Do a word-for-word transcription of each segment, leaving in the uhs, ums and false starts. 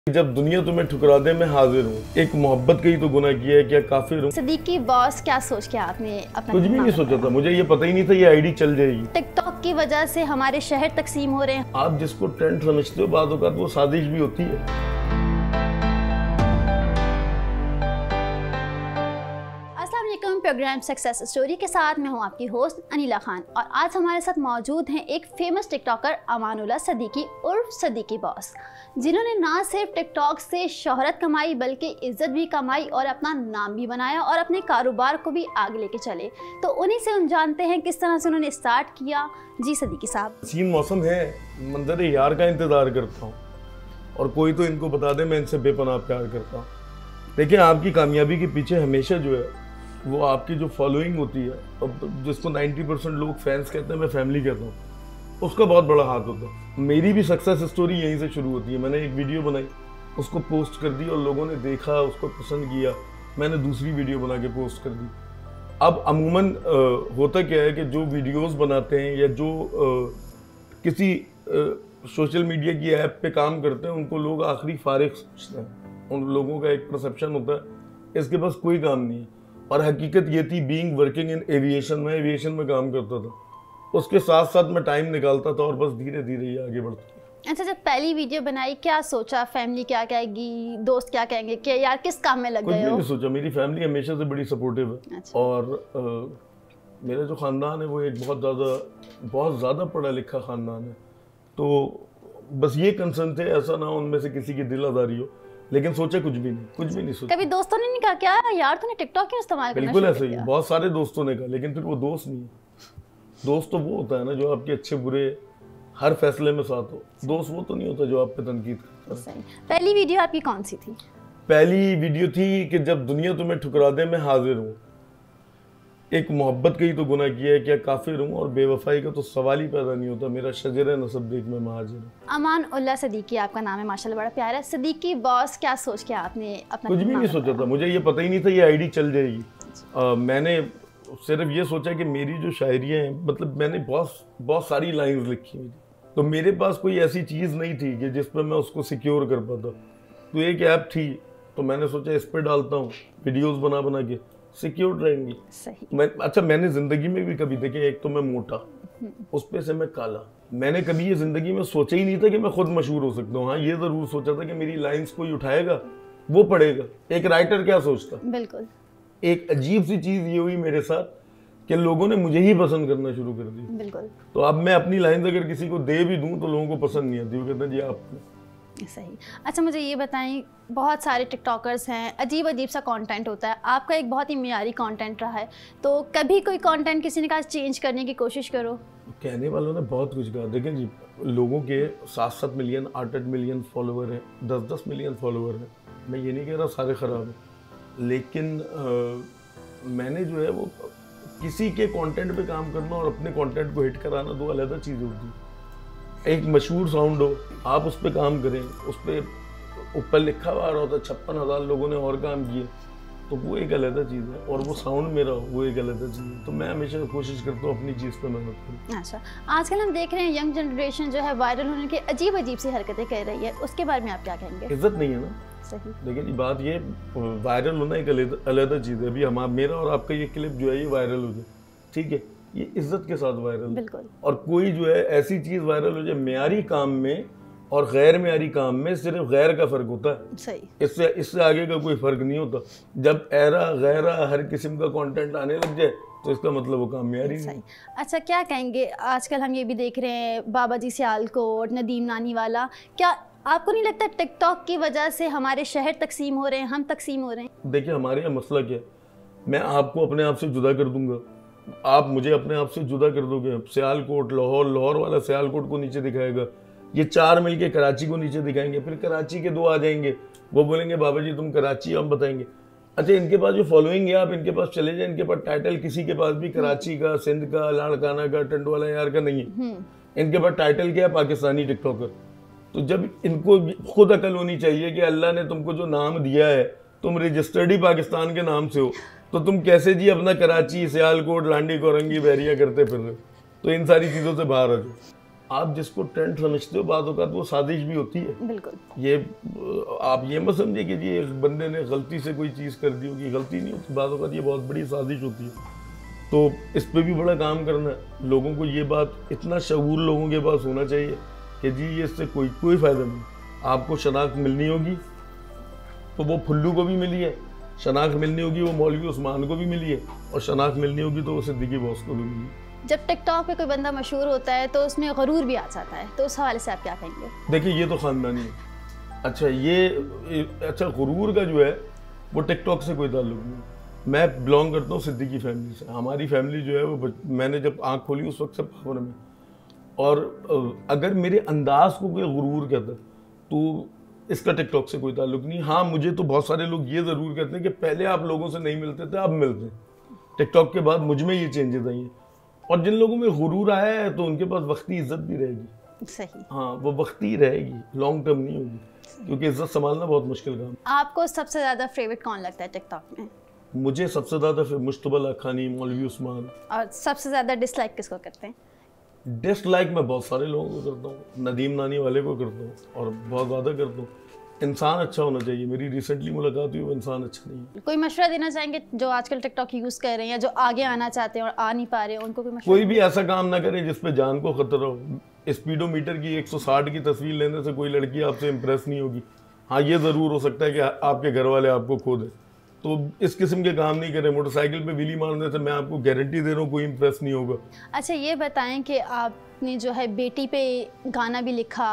जब दुनिया तुम्हें ठुकरा दे मैं हाजिर हूँ। एक मोहब्बत का ही तो गुनाह किया है, क्या काफिर हूँ। सदीकी बॉस क्या सोच के आपने अपना कुछ भी नहीं सोचा था, मुझे ये पता ही नहीं था ये आईडी चल जाएगी। टिकटॉक की वजह से हमारे शहर तकसीम हो रहे हैं। आप जिसको ट्रेंड समझते हो बाद औक़ात वो साजिश भी होती है। प्रोग्राम सक्सेस स्टोरी के साथ मैं हूं आपकी होस्ट अनिला खान और आज हमारे साथ मौजूद हैं एक फेमस टिकटॉकर अमानुल्लाह सदीकी उर्फ सदीकी बॉस, जिन्होंने ना सिर्फ टिकटॉक से शोहरत कमाई बल्कि इज्जत भी कमाई और अपना नाम भी बनाया और अपने कारोबार को भी आगे लेके चले। तो उन्हीं से हम जानते हैं किस तरह से उन्होंने स्टार्ट किया। जी सदीकी साहब। सीन मौसम है, मंजर यार का इंतजार करता हूँ और कोई तो इनको बता दे मैं इनसे बेपनाह प्यार करता हूँ। देखिए, आपकी कामयाबी के पीछे हमेशा जो है वो आपकी जो फॉलोइंग होती है, अब जिसको नब्बे परसेंट लोग फैंस कहते हैं, मैं फैमिली कहता हूँ, उसका बहुत बड़ा हाथ होता है। मेरी भी सक्सेस स्टोरी यहीं से शुरू होती है। मैंने एक वीडियो बनाई, उसको पोस्ट कर दी और लोगों ने देखा, उसको पसंद किया, मैंने दूसरी वीडियो बना के पोस्ट कर दी। अब अमूमन होता क्या है कि जो वीडियोस बनाते हैं या जो आ, किसी सोशल मीडिया की ऐप पे काम करते हैं उनको लोग आखिरी फारिग समझते हैं। उन लोगों का एक परसेप्शन होता है इसके पास कोई काम नहीं है, और हकीकत ये थी बीइंग वर्किंग इन एविएशन में एविएशन में काम करता था, उसके साथ साथ मैं टाइम निकालता था और बस धीरे धीरे ये आगे बढ़ता था। अच्छा, जब पहली वीडियो बनाई क्या सोचा, फैमिली क्या कहेगी, दोस्त क्या कहेंगे कि यार किस काम में लग गए हो? कुछ नहीं सोचा, मेरी फैमिली हमेशा से बड़ी सपोर्टिव है। अच्छा। और आ, मेरा जो ख़ानदान है वो एक बहुत ज़्यादा बहुत ज़्यादा पढ़ा लिखा ख़ानदान है, तो बस ये कंसर्न थे ऐसा ना उनमें से किसी की दिल आज़ारी हो, लेकिन सोचा कुछ भी नहीं, कुछ भी नहीं सोचा। कभी दोस्तों ने नहीं कहा क्या यार तूने टिकटॉक क्यों इस्तेमाल करना? बिल्कुल ऐसे ही, बहुत सारे दोस्तों ने कहा, लेकिन फिर वो दोस्त नहीं है। दोस्त तो वो होता है ना जो आपके अच्छे बुरे हर फैसले में साथ हो, दोस्त वो तो नहीं होता जो आप पे तनकीद करता है। पहली वीडियो आपकी कौन सी थी? पहली वीडियो थी कि जब दुनिया तुम्हें ठुकरा दे मैं हाजिर हूँ। एक मोहब्बत का ही तो गुनाह किया है, क्या काफिर हूँ, और बेवफाई का तो सवाल ही पैदा नहीं होता, मेरा शजर नसब देख में महाजिर हूँ। अमानुल्लाह सदीकी आपका नाम है, माशाल्लाह बड़ा प्यारा है। सदीकी बॉस क्या सोच के आपने अपना? कुछ भी नहीं सोचा था, मुझे ये पता ही नहीं था ये आईडी चल जाएगी। आ, मैंने सिर्फ ये सोचा कि मेरी जो शायरियाँ हैं, मतलब मैंने बहुत बहुत सारी लाइन्स लिखी हुई थी, तो मेरे पास कोई ऐसी चीज़ नहीं थी कि जिस पर मैं उसको सिक्योर कर पाता। तो एक ऐप थी तो मैंने सोचा इस पर डालता हूँ, वीडियोज़ बना बना के सिक्योर रहेंगी। सही। मैं अच्छा मैंने जिंदगी में भी कभी देखे, एक तो मैं मोटा, उस पे से मैं काला, मैंने कभी ये जिंदगी में सोचा ही नहीं था कि मैं खुद मशहूर हो सकता हूँ। हाँ, ये जरूर सोचा था कि मेरी लाइंस कोई उठाएगा वो पढ़ेगा। एक राइटर क्या सोचता? बिल्कुल। एक अजीब सी चीज ये हुई मेरे साथ कि लोगों ने मुझे ही पसंद करना शुरू कर दिया। बिल्कुल। तो अब मैं अपनी लाइंस अगर किसी को दे भी दूं तो लोगों को पसंद नहीं आती, वो कहते हैं जी आप। सही। अच्छा, मुझे ये बताएं, बहुत सारे टिकटॉकर्स हैं, अजीब अजीब सा कंटेंट होता है, आपका एक बहुत ही मियारी कंटेंट रहा है, तो कभी कोई कंटेंट किसी ने कहा चेंज करने की कोशिश करो? कहने वालों ने बहुत कुछ कहा। देखें जी, लोगों के सात सात मिलियन आठ आठ मिलियन फॉलोअर हैं, दस दस मिलियन फॉलोअर हैं। मैं ये नहीं कह रहा सारे ख़राब हैं, लेकिन आ, मैंने जो है वो किसी के कंटेंट पे काम करना और अपने कंटेंट को हिट कराना दो अलग चीज़ होती है। एक मशहूर साउंड हो, आप उस पर काम करें, उस पर ऊपर लिखा हुआ रहा होता है छप्पन हज़ार लोगों ने और काम किए, तो वो एक अलग चीज़ है, और वो साउंड मेरा हो वो एक अलग चीज़ है। तो मैं हमेशा कोशिश करता हूँ अपनी चीज़ पे मेहनत करूँ। अच्छा, आजकल हम देख रहे हैं यंग जनरेशन जो है वायरल होने की अजीब अजीब सी हरकतें कर रही है, उसके बारे में आप क्या कहेंगे? इज्जत नहीं है ना। सही। लेकिन बात ये, वायरल होना एक अलग चीज़ है। अभी हम मेरा और आपका ये क्लिप जो है ये वायरल हो जाए, ठीक है, ये इज्जत के साथ वायरल। बिल्कुल। और कोई जो है ऐसी चीज़ वायरल हो जाए मेयारी काम में और गैर मेयारी काम में, सिर्फ गैर का फ़र्क होता है। सही। इससे इससे आगे का कोई फ़र्क नहीं होता। जब एरा गैरा हर किस्म का कंटेंट आने लग जाए तो इसका मतलब वो काम मेयारी नहीं। अच्छा, क्या कहेंगे, आजकल हम ये भी देख रहे हैं बाबा जी सियालकोट, नदीम नानी वाला, क्या आपको नहीं लगता टिकटॉक की वजह से हमारे शहर तकसीम हो रहे हैं, हम तकसीम हो रहे हैं? देखिए, हमारे यहाँ मसला क्या है, मैं आपको अपने आप से जुदा कर दूंगा, आप मुझे अपने आप से जुदा कर दोगे। सियालकोट लाहौर, लाहौर वाला सियालकोट को नीचे दिखाएगा, ये चार मिलके कराची को नीचे दिखाएंगे, फिर कराची के दो आ जाएंगे, वो बोलेंगे बाबा जी तुम कराची, हम बताएंगे। अच्छा, इनके पास जो फॉलोइंग है, आप इनके पास चले जाए, इनके पास टाइटल किसी के पास भी कराची का, सिंध का, लाड़काना का, टंडवाला यार का नहीं है। इनके पास टाइटल क्या है? पाकिस्तानी टिकटॉकर। तो जब इनको खुद अकल होनी चाहिए कि अल्लाह ने तुमको जो नाम दिया है, तुम रजिस्टर्ड ही पाकिस्तान के नाम से हो, तो तुम कैसे जी अपना कराची, सियालकोट, लांडी, कोरंगी, बहरिया करते फिर रहे हो? तो इन सारी चीज़ों से बाहर आ जाओ। आप जिसको ट्रेंड समझते हो बाद औक़ात वो साजिश भी होती है। बिल्कुल। ये आप ये मत समझिए कि जी एक बंदे ने गलती से कोई चीज़ कर दी होगी, गलती नहीं होती, बाद औक़ात ये बहुत बड़ी साजिश होती है। तो इस पे भी बड़ा काम करना है। लोगों को ये बात, इतना शऊर लोगों के पास होना चाहिए कि जी ये इससे कोई कोई फ़ायदा नहीं। आपको शनाख्त मिलनी होगी तो वो फुल्लू को भी मिली है, शनाख्त मिलनी होगी वो मौलवी उस्मान को भी मिली है, और शनाख्त मिलनी होगी तो वो सिद्दीकी बॉस को भी मिली है। जब टिकटॉक पे कोई बंदा मशहूर होता है तो उसमें गुरूर भी आ जाता है, तो उस हवाले से आप क्या कहेंगे? देखिए ये तो ख़ानदानी है। अच्छा ये अच्छा गुरूर का जो है वो टिकटॉक से कोई ताल्लुक नहीं। मैं बिलोंग करता हूँ सिद्दीकी फैमिली से। हमारी फैमिली जो है वो, मैंने जब आँख खोली उस वक्त से पावर में, और अगर मेरे अंदाज को कोई गुरूर कहता तो इसका टिकटॉक से कोई ताल्लुक नहीं। हाँ मुझे तो बहुत सारे लोग ये ज़रूर कहते हैं कि पहले आप लोगों से नहीं मिलते थे, अब मिलते हैं। टिकटॉक के बाद मुझ में ये चेंजेस आई हैं, और जिन लोगों में गुरूर आया है तो उनके पास वक्ती इज्जत भी रहेगी। सही। हाँ वो वक्ती रहेगी, लॉन्ग टर्म नहीं होगी, क्योंकि इज्जत संभालना बहुत मुश्किल काम। आपको सबसे ज़्यादा फेवरेट कौन लगता है टिकटॉक में? मुझे सबसे ज़्यादा मुश्तबा लाखानी, मौलवी उस्मान। और सबसे ज़्यादा डिसलाइक किसको करते हैं? डिसलाइक मैं बहुत सारे लोगों को करता हूँ, नदीम नानी वाले को करता हूँ, और बहुत ज़्यादा करता हूँ। इंसान अच्छा होना चाहिए। मेरी रिसेंटली मुलाकात हुई, वो इंसान अच्छा नहीं है। कोई मशवरा देना चाहेंगे जो आजकल टिकटॉक यूज़ कर रहे हैं या जो आगे आना चाहते हैं और आ नहीं पा रहे हैं, उनको कोई मशवरा? कोई भी ऐसा काम ना करे जिस पे जान को खतरा हो। स्पीडोमीटर की एक सौ साठ की तस्वीर लेने से कोई लड़की आपसे इम्प्रेस नहीं होगी। हाँ ये ज़रूर हो सकता है कि आपके घर वाले आपको खो दें, तो इस किस्म के काम नहीं करें। मोटरसाइकिल पे व्हीली मारने से मैं आपको गारंटी दे रहा हूँ कोई इम्प्रेस नहीं होगा। अच्छा ये बताएं कि आपने जो है बेटी पे गाना भी लिखा,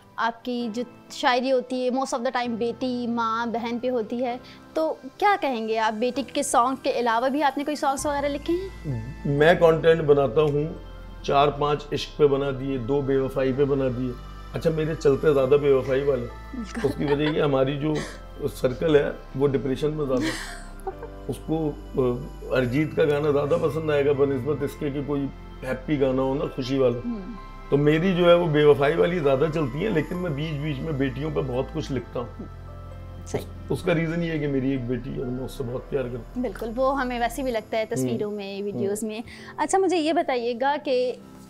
आपकी जो शायरी होती है मोस्ट ऑफ द टाइम बेटी माँ बहन पे होती है, तो क्या कहेंगे आप? बेटी के सॉन्ग के अलावा भी आपने कोई सॉन्ग्स वगैरह लिखे हैं? मैं कंटेंट बनाता हूँ, चार पांच इश्क पे बना दिए, दो बेवफाई पे बना दिए। अच्छा मेरे चलते ज़्यादा बेवफाई वाले, उसकी वजह ये हमारी जो सर्कल है वो डिप्रेशन में ज़्यादा। उसको अरिजीत का गाना ज़्यादा पसंद आएगा बनिस्बत इसके कि कोई हैप्पी गाना हो ना, खुशी वाला। तो मेरी जो है वो बेवफाई वाली ज़्यादा चलती है, लेकिन मैं बीच बीच में बेटियों पे बहुत कुछ लिखता हूँ। उस, उसका रीज़न ये है कि मेरी एक बेटी है और मैं उससे बहुत प्यार करता हूँ। बिल्कुल, वो हमें वैसे भी लगता है तस्वीरों में, वीडियोस में। अच्छा मुझे ये बताइएगा कि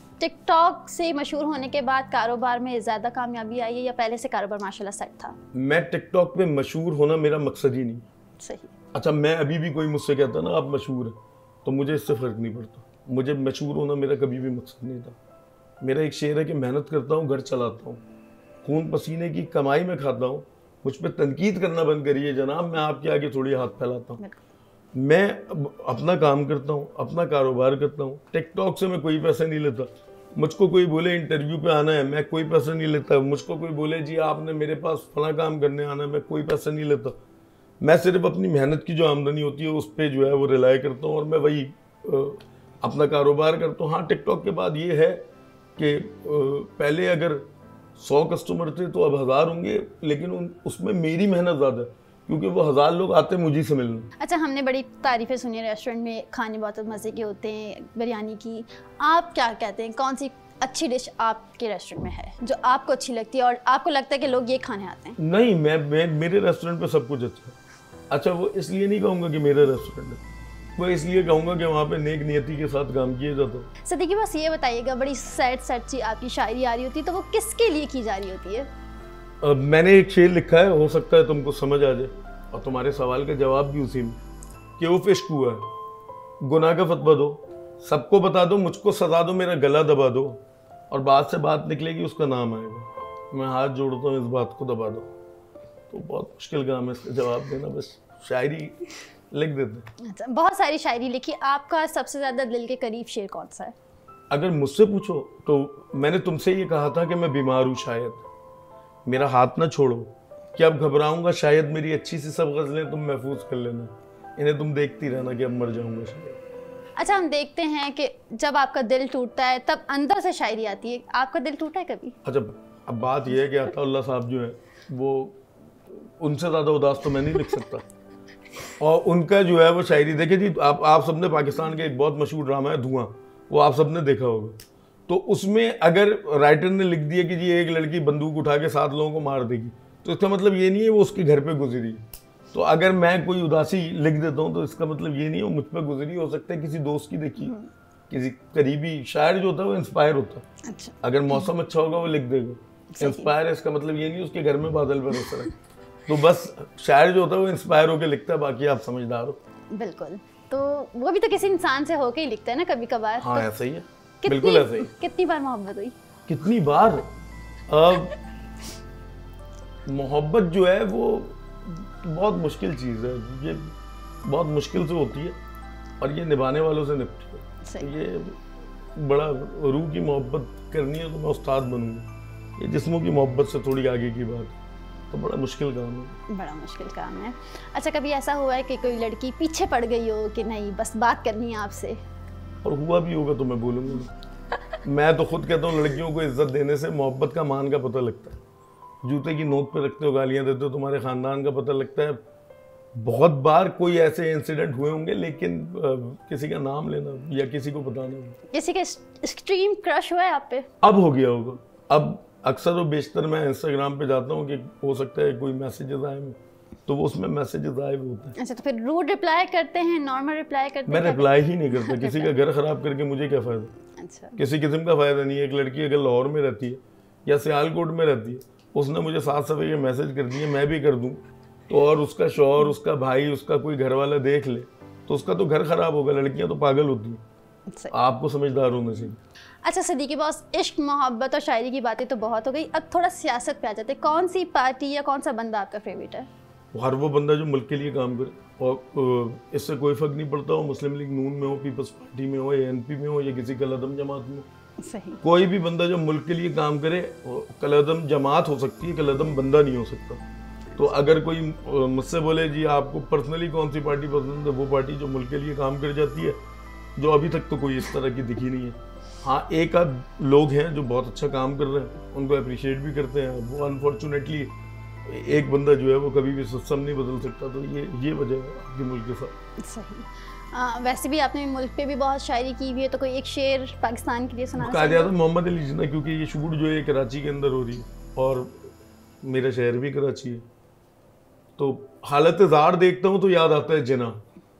टिकटॉक से मशहूर होने के बाद कारोबार में ज़्यादा कामयाबी आई है या पहले से कारोबार माशाल्लाह सेट था? मैं टिकटॉक पे मशहूर होना मेरा मकसद ही नहीं। सही। अच्छा मैं अभी भी कोई मुझसे कहता ना आप मशहूर हैं, तो मुझे इससे फ़र्क नहीं पड़ता। मुझे मशहूर होना मेरा कभी भी मकसद नहीं था। मेरा एक शेर है कि मेहनत करता हूँ, घर चलाता हूँ, खून पसीने की कमाई में खाता हूँ। मुझ पर तनकीद करना बंद करिए जनाब, मैं आपके आगे थोड़ी हाथ फैलाता हूँ। मैं अपना काम करता हूँ, अपना कारोबार करता हूँ। टिकटॉक से मैं कोई पैसा नहीं लेता। मुझको कोई बोले इंटरव्यू पे आना है, मैं कोई पैसा नहीं लेता। मुझको कोई बोले जी आपने मेरे पास फला काम करने आना है, मैं कोई पैसा नहीं लेता। मैं सिर्फ अपनी मेहनत की जो आमदनी होती है उस पर जो है वो रिलाई करता हूँ, और मैं वही अपना कारोबार करता हूँ। हाँ टिकटॉक के बाद ये है कि पहले अगर सौ कस्टमर थे तो अब हज़ार होंगे, लेकिन उन उसमें मेरी मेहनत ज़्यादा है, क्योंकि वो हज़ार लोग आते मुझी से मिलने। अच्छा हमने बड़ी तारीफ़ें सुनी रेस्टोरेंट में, खाने बहुत मज़े के होते हैं, बिरयानी की। आप क्या कहते हैं, कौन सी अच्छी डिश आपके रेस्टोरेंट में है जो आपको अच्छी लगती है और आपको लगता है कि लोग ये खाने आते हैं? नहीं मैं, मैं मेरे रेस्टोरेंट पे सब कुछ अच्छा है। अच्छा वो इसलिए नहीं कहूँगा कि मेरा रेस्टोरेंट है, वो इसलिए कहूँगा कि वहाँ पे नेक नियति के साथ काम किया जाता है। सदीकी बस ये बताइएगा, बड़ी सैड सैड सी आपकी शायरी आ रही होती है, तो वो किसके लिए की जा रही होती है? अब मैंने एक शेर लिखा है, हो सकता है तुमको समझ आ जाए और तुम्हारे सवाल का जवाब भी उसी में, कि वो इश्क हुआ है, गुनाह का फतवा दो, सबको बता दो, मुझको सजा दो, मेरा गला दबा दो, और बात से बात निकलेगी उसका नाम आएगा, मैं हाथ जोड़ता हूँ इस बात को दबा दो। तो बहुत मुश्किल काम है इसका जवाब देना, बस शायरी लिख देते। अच्छा बहुत सारी शायरी लिखी, आपका सबसे ज़्यादा दिल के करीब शेर कौन सा है? अगर मुझसे पूछो तो मैंने तुमसे ये कहा था कि मैं बीमार हूँ शायद, मेरा हाथ ना छोड़ो, कि अब घबराऊंगा शायद, मेरी अच्छी सी सब गज़लें तुम महफूज कर लेना, इन्हें तुम देखती रहना कि अब मर जाऊंगा शायद। अच्छा हम देखते हैं कि जब आपका दिल टूटता है तब अंदर से शायरी आती है, आपका दिल टूटा है कभी? अच्छा अब बात यह है कि अताउल्लाह साहब जो है वो, उनसे ज़्यादा उदास तो मैं नहीं लिख सकता, और उनका जो है वो शायरी देखे जी, आप आप सबने पाकिस्तान का एक बहुत मशहूर ड्रामा है धुआं, वो आप सबने देखा होगा। तो उसमें अगर राइटर ने लिख दिया कि जी एक लड़की बंदूक उठा के सात लोगों को मार देगी, तो इसका मतलब ये नहीं है वो उसके घर पे गुजरी। तो अगर मैं कोई उदासी लिख देता हूँ तो इसका मतलब ये नहीं है वो मुझ पर गुजरी, हो सकता है किसी दोस्त की देखी, किसी करीबी शायर जो होता है वो इंस्पायर होता है। अच्छा। अगर मौसम अच्छा होगा वो लिख देगा। इंस्पायर है इसका मतलब ये नहीं उसके घर में बादल बरस रहे। तो बस शायर जो होता है वो इंस्पायर होकर लिखता है, बाकी आप समझदार हो। बिल्कुल, तो वो भी तो किसी इंसान से होके ही लिखता है ना कभी कभार। हाँ तो ऐसा ही है, बिल्कुल ऐसा ही। कितनी बार मोहब्बत हुई? कितनी बार? अब मोहब्बत जो है वो बहुत मुश्किल चीज़ है, ये बहुत मुश्किल से होती है और ये निभाने वालों से निपटी है। ये बड़ा रूह की मोहब्बत करनी है तो मैं उस्ताद बनूंगा, ये जिस्मों की मोहब्बत से थोड़ी आगे की बात है, तो बड़ा मुश्किल काम है। बड़ा मुश्किल काम है। अच्छा, कभी ऐसा हुआ है कि कोई लड़की पीछे पड़ गई हो कि नहीं बस बात करनी है आपसे? और हुआ भी होगा तो मैं बोलूँगा। मैं तो खुद कहता हूँ लड़कियों को इज्जत देने से मोहब्बत का मान का पता लगता है। जूते की नोक पे रखते हो, गालियाँ देते हो, तुम्हारे ख़ानदान का पता लगता है। बहुत बार कोई ऐसे इंसिडेंट हुए होंगे, लेकिन आ, किसी का नाम लेना या किसी को बताना, किसी के एक्सट्रीम क्रश हुआ है आप पे? अब हो गया होगा। अब अक्सर और बेशतर मैं इंस्टाग्राम पे जाता हूँ कि हो सकता है कोई मैसेजेस आए, तो वो उसमें मैसेजेस आए हुए होते हैं। अच्छा, तो फिर रूड रिप्लाई करते हैं, नॉर्मल रिप्लाई करते हैं? मैं रिप्लाई ही नहीं करता। किसी का घर खराब करके मुझे क्या फ़ायदा? अच्छा। किसी किसी किस्म का फ़ायदा नहीं है। एक लड़की अगर लाहौर में रहती है या सियालकोट में रहती है, उसने मुझे सात सफ़े के मैसेज कर दिए, मैं भी कर दूँ तो, और उसका शौहर, उसका भाई, उसका कोई घर वाला देख ले तो उसका तो घर खराब होगा। लड़कियां तो पागल होती हैं, आपको समझदार होना चाहिए। अच्छा सदीकी बॉस, इश्क, मोहब्बत और शायरी की बातें तो बहुत हो गई, अब थोड़ा सियासत पे आ जाते हैं। कौन सी पार्टी या कौन सा बंदा आपका फेवरेट है? हर वो बंदा जो मुल्क के लिए काम करे, और इससे कोई फर्क नहीं पड़ता हो मुस्लिम लीग नून में हो, पीपल्स पार्टी में हो, ए एन पी में हो या किसी कलअदम जमात में हो। सही। कोई भी बंदा जो मुल्क के लिए काम करे, कलअदम जमात हो सकती है, कलअदम बंदा नहीं हो सकता। तो अगर कोई मुझसे बोले जी आपको पर्सनली कौन सी पार्टी पसंद है, वो पार्टी जो मुल्क के लिए काम कर जाती है, जो अभी तक तो कोई इस तरह की दिखी नहीं है। हाँ, एक आध लोग हैं जो बहुत अच्छा काम कर रहे हैं, उनको अप्रिशिएट भी करते हैं। वो अनफॉर्चुनेटली एक बंदा जो है वो कभी भी सिस्टम नहीं बदल सकता, तो ये ये वजह है आपके मुल्क के साथ। सही। आ, वैसे भी आपने मुल्क पे भी बहुत शायरी की हुई है, तो कोई एक शेर पाकिस्तान के लिए सुनाना कहा जाता है मोहम्मद अली जिन्ना, क्योंकि ये शूट जो है कराची के अंदर हो रही है और मेरा शहर भी कराची है, तो हालत ज़ार देखता हूँ तो याद आता है जिना।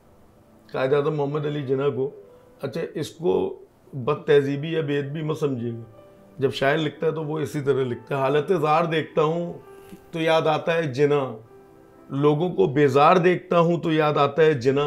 कहा जाता है मोहम्मद अली जिना को। अच्छा, इसको बद तहजीबी या बेअदबी मत समझिएगा, जब शायर लिखता है तो वो इसी तरह लिखता है। हालत ज़ार देखता हूँ तो याद आता है जिना, लोगों को बेजार देखता हूँ तो याद आता है जिना,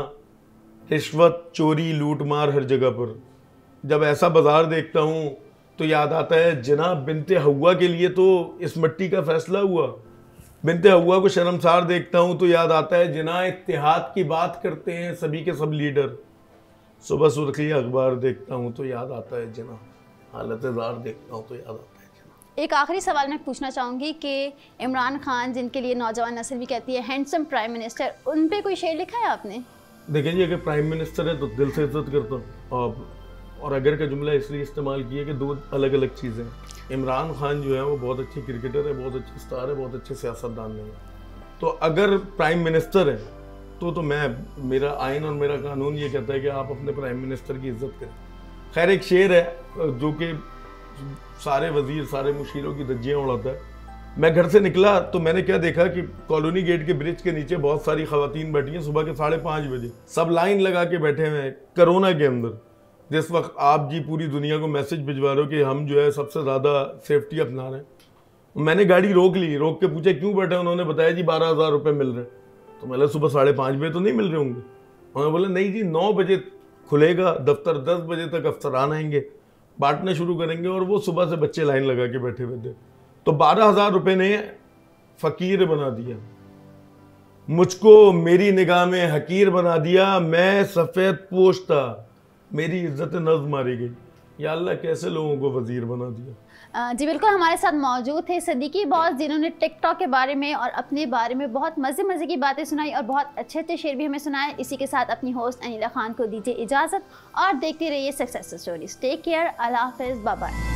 रिश्वत, चोरी, लूट मार हर जगह पर। जब ऐसा बाजार देखता हूँ तो याद आता है जिना, बिनते हवा के लिए तो इस मिट्टी का फैसला हुआ। बिनते हवा को शर्मसार देखता हूँ तो याद आता है जिना, इत्तेहाद की बात करते हैं सभी के सब लीडर। सुबह सुर्खी अखबार देखता हूँ तो याद आता है जिना, हालत ज़ार देखता हूँ तो याद आता है जिना। एक आखिरी सवाल मैं पूछना चाहूँगी कि इमरान खान, जिनके लिए नौजवान नस्ल भी कहती है हैंडसम प्राइम मिनिस्टर, उन पे कोई शेर लिखा है आपने? देखिए जी, अगर प्राइम मिनिस्टर है तो दिल से इज्जत करता हूँ, और और अगर का जुमला इसलिए इस्तेमाल किया कि दो अलग अलग चीज़ें हैं। इमरान खान जो है वो बहुत अच्छे क्रिकेटर है, बहुत अच्छे स्टार है, बहुत अच्छे सियासतदान है। तो अगर प्राइम मिनिस्टर है तो तो मैं, मेरा आइन और मेरा कानून ये कहता है कि आप अपने प्राइम मिनिस्टर की इज्जत करें। खैर, एक शेर है जो कि सारे वजीर, सारे मुशीरों की धज्जियाँ उड़ाता है। मैं घर से निकला तो मैंने क्या देखा कि कॉलोनी गेट के ब्रिज के नीचे बहुत सारी खवातीन बैठी हैं, सुबह के साढ़े पाँच बजे, सब लाइन लगा के बैठे हुए हैं कोरोना के अंदर। जिस वक्त आप जी पूरी दुनिया को मैसेज भिजवा रहे हो कि हम जो है सबसे ज़्यादा सेफ्टी अपना रहे हैं। मैंने गाड़ी रोक ली, रोक के पूछा क्यों बैठे, उन्होंने बताया जी बारह हज़ार रुपये मिल रहे हैं। तो मतलब सुबह साढ़े पाँच बजे तो नहीं मिल रहे होंगे। उन्होंने बोला नहीं जी, नौ बजे खुलेगा दफ्तर, दस बजे तक अफसरान आएंगे, बांटने शुरू करेंगे। और वो सुबह से बच्चे लाइन लगा के बैठे हुए थे। तो बारह हज़ार रुपये ने फ़कीर बना दिया मुझको, मेरी निगाह में हकीर बना दिया। मैं सफ़ेद पोश था, मेरी इज्जत नज़्म मारी गई। या अल्लाह, कैसे लोगों को वजीर बना दिया। जी बिल्कुल, हमारे साथ मौजूद थे सदीकी बॉस, जिन्होंने टिकटॉक के बारे में और अपने बारे में बहुत मज़े मज़े की बातें सुनाई और बहुत अच्छे अच्छे शेर भी हमें सुनाए। इसी के साथ अपनी होस्ट अनिला खान को दीजिए इजाज़त और देखते रहिए सक्सेस स्टोरीज। टेक केयर, अल्लाह हाफ़िज़, बाय बाय।